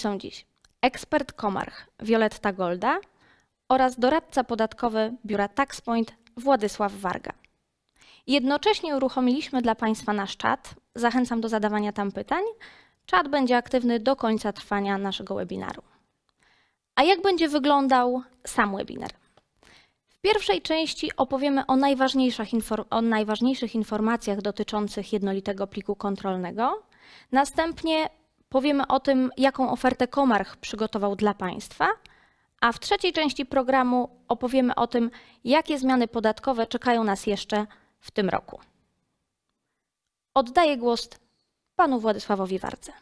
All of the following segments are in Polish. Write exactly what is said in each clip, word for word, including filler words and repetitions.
są dziś ekspert Komarch Violetta Golda oraz doradca podatkowy biura TaxPoint Władysław Warga. Jednocześnie uruchomiliśmy dla Państwa nasz czat. Zachęcam do zadawania tam pytań. Czat będzie aktywny do końca trwania naszego webinaru. A jak będzie wyglądał sam webinar? W pierwszej części opowiemy o najważniejszych, o najważniejszych informacjach dotyczących jednolitego pliku kontrolnego. Następnie powiemy o tym, jaką ofertę Komarch przygotował dla Państwa, a w trzeciej części programu opowiemy o tym, jakie zmiany podatkowe czekają nas jeszcze w tym roku. Oddaję głos panu Władysławowi Wardze.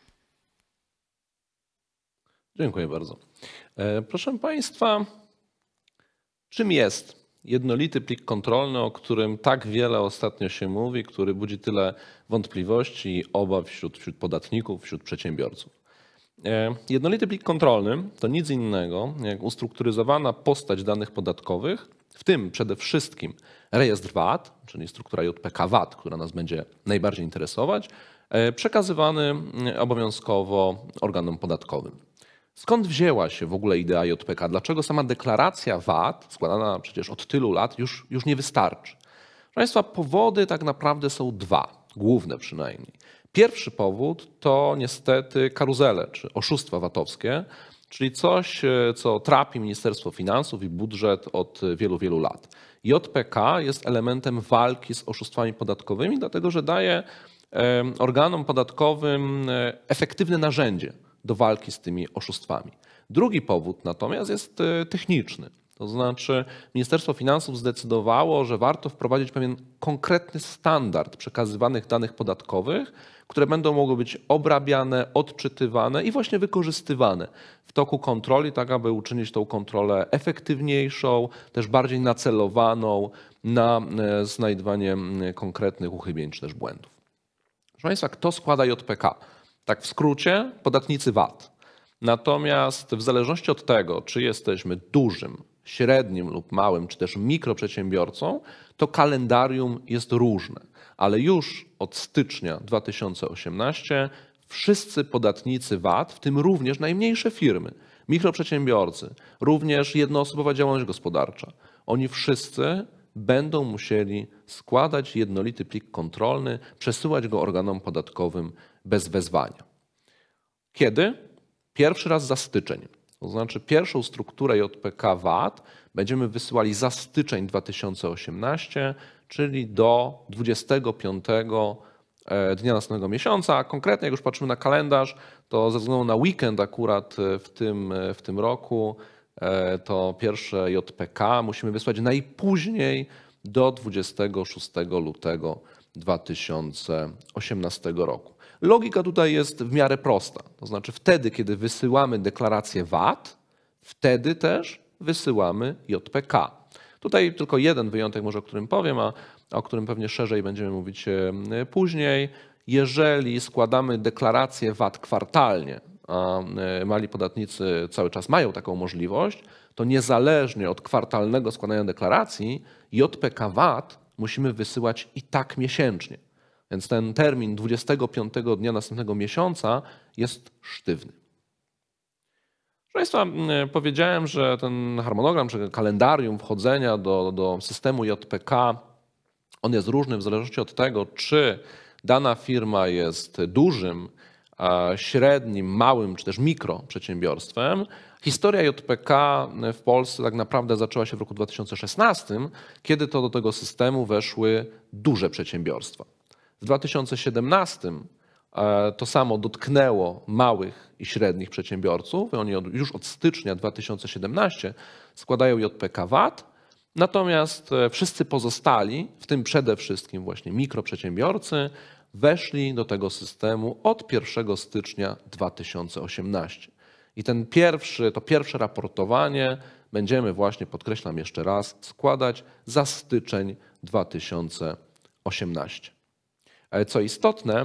Dziękuję bardzo. Proszę Państwa, czym jest jednolity plik kontrolny, o którym tak wiele ostatnio się mówi, który budzi tyle wątpliwości i obaw wśród, wśród podatników, wśród przedsiębiorców? Jednolity plik kontrolny to nic innego jak ustrukturyzowana postać danych podatkowych, w tym przede wszystkim rejestr V A T, czyli struktura J P K V A T, która nas będzie najbardziej interesować, przekazywany obowiązkowo organom podatkowym. Skąd wzięła się w ogóle idea J P K? Dlaczego sama deklaracja V A T, składana przecież od tylu lat, już, już nie wystarczy? Proszę Państwa, powody tak naprawdę są dwa, główne przynajmniej. Pierwszy powód to niestety karuzele, czy oszustwa VAT-owskie, czyli coś, co trapi Ministerstwo Finansów i budżet od wielu, wielu lat. J P K jest elementem walki z oszustwami podatkowymi, dlatego że daje organom podatkowym efektywne narzędzie do walki z tymi oszustwami. Drugi powód natomiast jest techniczny. To znaczy Ministerstwo Finansów zdecydowało, że warto wprowadzić pewien konkretny standard przekazywanych danych podatkowych, które będą mogły być obrabiane, odczytywane i właśnie wykorzystywane w toku kontroli, tak aby uczynić tą kontrolę efektywniejszą, też bardziej nacelowaną na znajdywanie konkretnych uchybień czy też błędów. Proszę Państwa, kto składa J P K? Tak w skrócie, podatnicy V A T. Natomiast w zależności od tego, czy jesteśmy dużym, średnim lub małym, czy też mikroprzedsiębiorcą, to kalendarium jest różne. Ale już od stycznia dwa tysiące osiemnastego wszyscy podatnicy V A T, w tym również najmniejsze firmy, mikroprzedsiębiorcy, również jednoosobowa działalność gospodarcza, oni wszyscy będą musieli składać jednolity plik kontrolny, przesyłać go organom podatkowym bez wezwania. Kiedy? Pierwszy raz za styczeń. To znaczy pierwszą strukturę J P K V A T będziemy wysyłali za styczeń dwa tysiące osiemnastego, czyli do dwudziestego piątego dnia następnego miesiąca. A konkretnie jak już patrzymy na kalendarz, to ze względu na weekend akurat w tym, w tym roku to pierwsze J P K musimy wysłać najpóźniej do dwudziestego szóstego lutego dwa tysiące osiemnastego roku. Logika tutaj jest w miarę prosta. To znaczy wtedy, kiedy wysyłamy deklarację V A T, wtedy też wysyłamy J P K. Tutaj tylko jeden wyjątek może, o którym powiem, a o którym pewnie szerzej będziemy mówić później. Jeżeli składamy deklarację V A T kwartalnie, a mali podatnicy cały czas mają taką możliwość, to niezależnie od kwartalnego składania deklaracji J P K V A T musimy wysyłać i tak miesięcznie. Więc ten termin dwudziestego piątego dnia następnego miesiąca jest sztywny. Proszę Państwa, powiedziałem, że ten harmonogram czy kalendarium wchodzenia do, do systemu J P K on jest różny w zależności od tego, czy dana firma jest dużym, średnim, małym czy też mikroprzedsiębiorstwem. Historia J P K w Polsce tak naprawdę zaczęła się w roku dwa tysiące szesnastym, kiedy to do tego systemu weszły duże przedsiębiorstwa. W dwa tysiące siedemnastym to samo dotknęło małych i średnich przedsiębiorców. Oni już od stycznia dwa tysiące siedemnastego składają J P K V A T, natomiast wszyscy pozostali, w tym przede wszystkim właśnie mikroprzedsiębiorcy, weszli do tego systemu od pierwszego stycznia dwa tysiące osiemnastego. I ten pierwszy, to pierwsze raportowanie będziemy właśnie, podkreślam jeszcze raz, składać za styczeń dwa tysiące osiemnasty. Co istotne,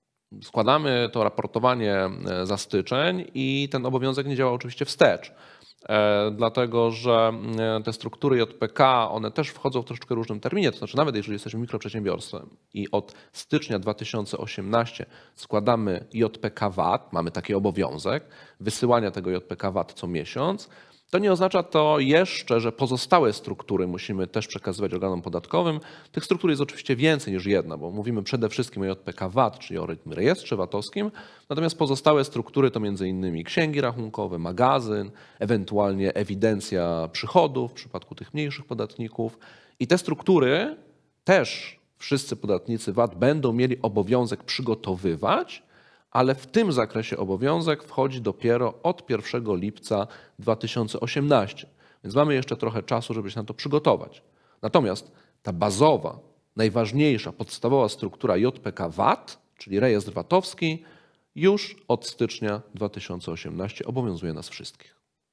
składamy to raportowanie za styczeń i ten obowiązek nie działa oczywiście wstecz. dlatego że te struktury J P K, one też wchodzą w troszeczkę różnym terminie, to znaczy nawet jeżeli jesteśmy mikroprzedsiębiorstwem i od stycznia dwa tysiące osiemnastego składamy J P K V A T, mamy taki obowiązek wysyłania tego J P K V A T co miesiąc, to nie oznacza to jeszcze, że pozostałe struktury musimy też przekazywać organom podatkowym. Tych struktur jest oczywiście więcej niż jedna, bo mówimy przede wszystkim o J P K V A T, czyli o rejestrze VAT-owskim, natomiast pozostałe struktury to między innymi księgi rachunkowe, magazyn, ewentualnie ewidencja przychodów w przypadku tych mniejszych podatników. I te struktury też wszyscy podatnicy V A T będą mieli obowiązek przygotowywać, ale w tym zakresie obowiązek wchodzi dopiero od pierwszego lipca dwa tysiące osiemnastego. Więc mamy jeszcze trochę czasu, żeby się na to przygotować. Natomiast ta bazowa, najważniejsza, podstawowa struktura J P K V A T, czyli rejestr VAT-owski, już od stycznia dwa tysiące osiemnastego obowiązuje nas wszystkich.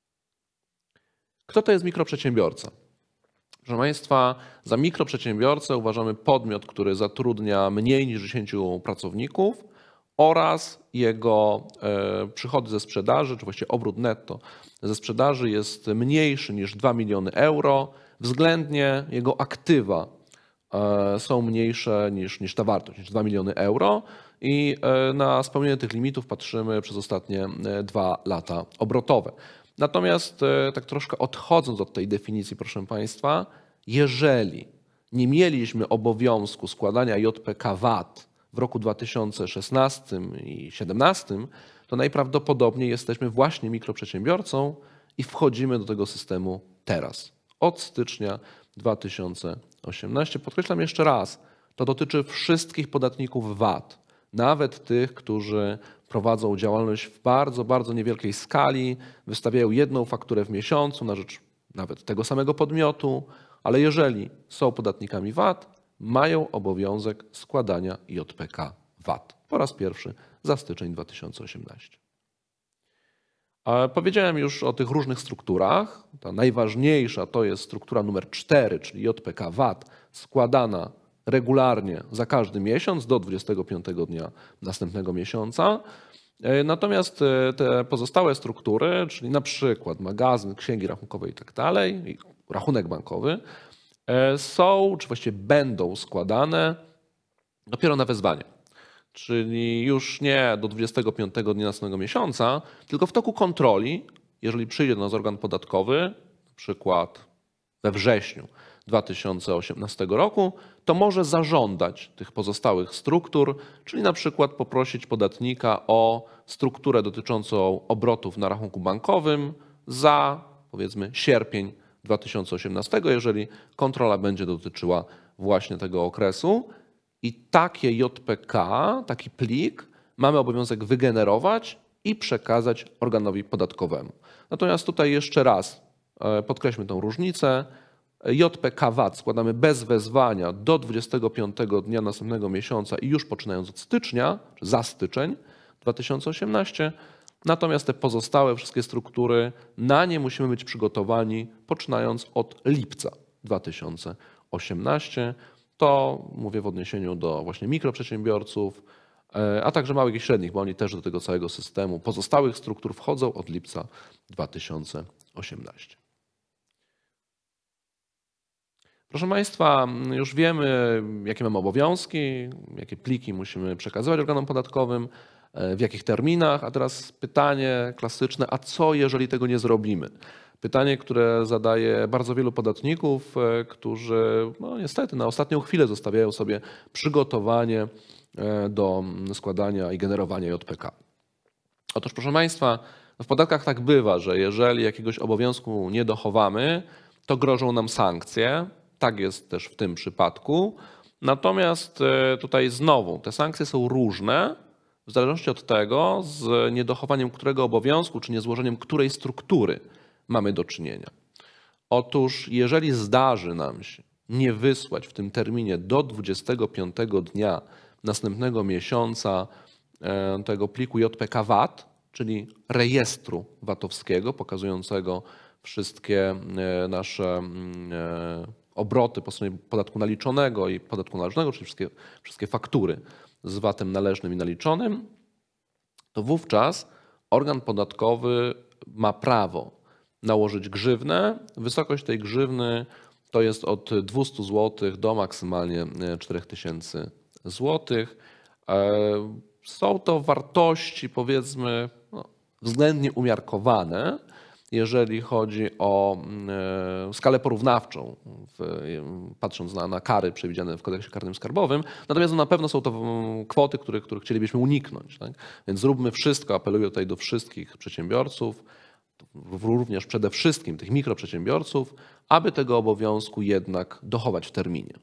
Kto to jest mikroprzedsiębiorca? Proszę Państwa, za mikroprzedsiębiorcę uważamy podmiot, który zatrudnia mniej niż dziesięciu pracowników oraz jego przychody ze sprzedaży, czy właściwie obrót netto ze sprzedaży jest mniejszy niż dwa miliony euro, względnie jego aktywa są mniejsze niż, niż ta wartość, niż dwa miliony euro i na spełnienie tych limitów patrzymy przez ostatnie dwa lata obrotowe. Natomiast tak troszkę odchodząc od tej definicji, proszę Państwa, jeżeli nie mieliśmy obowiązku składania J P K V A T w roku dwa tysiące szesnastym i dwa tysiące siedemnastym, to najprawdopodobniej jesteśmy właśnie mikroprzedsiębiorcą i wchodzimy do tego systemu teraz, od stycznia dwa tysiące osiemnastego. Podkreślam jeszcze raz, to dotyczy wszystkich podatników V A T, nawet tych, którzy prowadzą działalność w bardzo, bardzo niewielkiej skali, wystawiają jedną fakturę w miesiącu na rzecz nawet tego samego podmiotu, ale jeżeli są podatnikami V A T, mają obowiązek składania J P K V A T po raz pierwszy za styczeń dwa tysiące osiemnastego. Powiedziałem już o tych różnych strukturach. Ta najważniejsza to jest struktura numer cztery, czyli J P K V A T, składana regularnie za każdy miesiąc do dwudziestego piątego dnia następnego miesiąca. Natomiast te pozostałe struktury, czyli na przykład magazyn, księgi rachunkowe i tak dalej, rachunek bankowy, są, czy właściwie będą składane dopiero na wezwanie. Czyli już nie do dwudziestego piątego dnia następnego miesiąca, tylko w toku kontroli, jeżeli przyjdzie do nas organ podatkowy, na przykład we wrześniu dwa tysiące osiemnastego roku, to może zażądać tych pozostałych struktur, czyli na przykład poprosić podatnika o strukturę dotyczącą obrotów na rachunku bankowym za, powiedzmy, sierpień dwa tysiące osiemnastego, jeżeli kontrola będzie dotyczyła właśnie tego okresu. I takie J P K, taki plik mamy obowiązek wygenerować i przekazać organowi podatkowemu. Natomiast tutaj jeszcze raz podkreślmy tą różnicę. J P K V A T składamy bez wezwania do dwudziestego piątego dnia następnego miesiąca i już poczynając od stycznia, czy za styczeń dwa tysiące osiemnastego. Natomiast te pozostałe wszystkie struktury, na nie musimy być przygotowani poczynając od lipca dwa tysiące osiemnastego. To mówię w odniesieniu do właśnie mikroprzedsiębiorców, a także małych i średnich, bo oni też do tego całego systemu pozostałych struktur wchodzą od lipca dwa tysiące osiemnastego. Proszę Państwa, już wiemy, jakie mamy obowiązki, jakie pliki musimy przekazywać organom podatkowym, w jakich terminach, a teraz pytanie klasyczne, a co jeżeli tego nie zrobimy? Pytanie, które zadaje bardzo wielu podatników, którzy no niestety na ostatnią chwilę zostawiają sobie przygotowanie do składania i generowania J P K. Otóż proszę Państwa, w podatkach tak bywa, że jeżeli jakiegoś obowiązku nie dochowamy, to grożą nam sankcje. Tak jest też w tym przypadku. Natomiast tutaj znowu te sankcje są różne w zależności od tego, z niedochowaniem którego obowiązku czy niezłożeniem której struktury mamy do czynienia. Otóż jeżeli zdarzy nam się nie wysłać w tym terminie do dwudziestego piątego dnia następnego miesiąca tego pliku J P K V A T, czyli rejestru VAT-owskiego pokazującego wszystkie nasze obroty po stronie podatku naliczonego i podatku należnego, czyli wszystkie, wszystkie faktury z V A T-em należnym i naliczonym, to wówczas organ podatkowy ma prawo nałożyć grzywnę. Wysokość tej grzywny to jest od dwieście złotych do maksymalnie cztery tysiące złotych. Są to wartości, powiedzmy, no, względnie umiarkowane, jeżeli chodzi o skalę porównawczą, patrząc na, na kary przewidziane w kodeksie karnym skarbowym. Natomiast no, na pewno są to kwoty, których, których chcielibyśmy uniknąć. Tak? Więc zróbmy wszystko, apeluję tutaj do wszystkich przedsiębiorców, również przede wszystkim tych mikroprzedsiębiorców, aby tego obowiązku jednak dochować w terminie.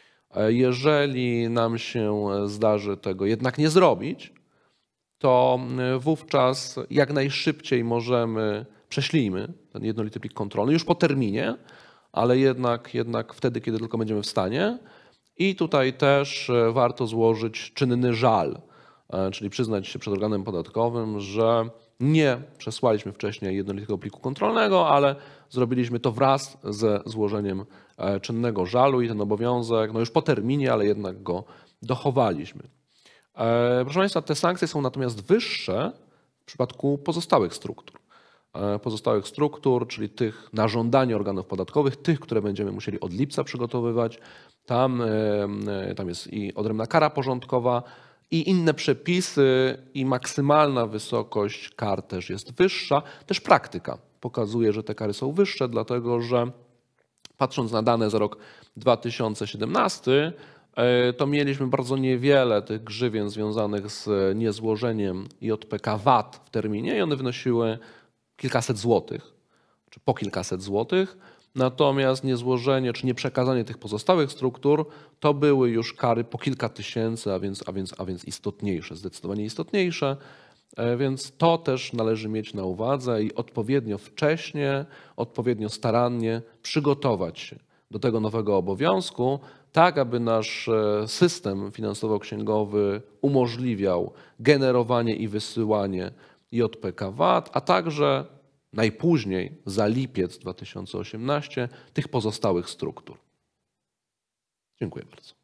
Jeżeli nam się zdarzy tego jednak nie zrobić, to wówczas jak najszybciej możemy, prześlijmy ten jednolity plik kontrolny już po terminie, ale jednak, jednak wtedy, kiedy tylko będziemy w stanie. I tutaj też warto złożyć czynny żal, czyli przyznać się przed organem podatkowym, że nie przesłaliśmy wcześniej jednolitego pliku kontrolnego, ale zrobiliśmy to wraz ze złożeniem czynnego żalu i ten obowiązek no już po terminie, ale jednak go dochowaliśmy. Proszę Państwa, te sankcje są natomiast wyższe w przypadku pozostałych struktur. Pozostałych struktur, czyli tych na żądanie organów podatkowych, tych, które będziemy musieli od lipca przygotowywać. Tam, tam jest i odrębna kara porządkowa, i inne przepisy, i maksymalna wysokość kar też jest wyższa. Też praktyka pokazuje, że te kary są wyższe, dlatego że patrząc na dane za rok dwa tysiące siedemnasty, to mieliśmy bardzo niewiele tych grzywien związanych z niezłożeniem J P K V A T w terminie i one wynosiły kilkaset złotych, czy po kilkaset złotych. Natomiast niezłożenie czy nieprzekazanie tych pozostałych struktur to były już kary po kilka tysięcy, a więc, a więc, a więc istotniejsze, zdecydowanie istotniejsze. Więc to też należy mieć na uwadze i odpowiednio wcześnie, odpowiednio starannie przygotować się do tego nowego obowiązku, tak aby nasz system finansowo-księgowy umożliwiał generowanie i wysyłanie J P K V A T, a także najpóźniej za lipiec dwa tysiące osiemnasty tych pozostałych struktur. Dziękuję bardzo.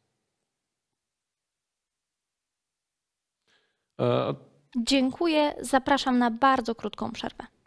Dziękuję. Zapraszam na bardzo krótką przerwę.